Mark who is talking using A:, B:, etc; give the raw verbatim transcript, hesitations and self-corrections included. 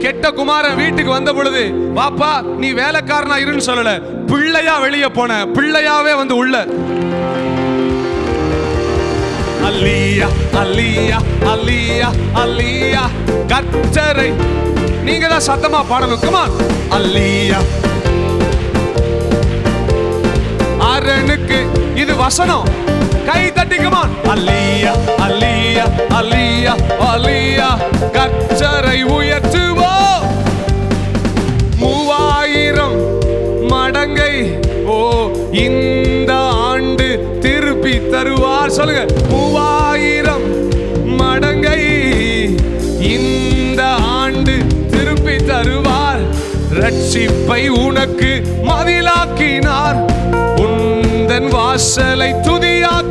A: கெட்ட குமாரன் வீட்டுக்கு வந்த பொழுது, வாப்பா நீ வேலைக்காரனா இருன்னு சொல்லல, பிள்ளையா வெளியே போன, பிள்ளையாவே வந்து உள்ள. அல்லியா அல்லியா அல்லியா அல்லியா கர்த்தரை நீங்க தான் சத்தமா பாடணும். கமான். அல்லியா அரணுக்கு இது வசனம். கை தட்டி கமான். அல்லியா அல்லியா அல்லியா அல்லியா கர்த்தரை உயர்த்துவோம். மூவாயிரம் மடங்கை ஓ இந்த ஆண்டு திருப்பி தருவார். சொல்லுங்க. மூவாயிரம் மடங்கை இந்த ஆண்டு திருப்பி தருவார். ரட்சிப்பை உனக்கு மதிலாக்கினார், உந்தன் வாசலை துதியாக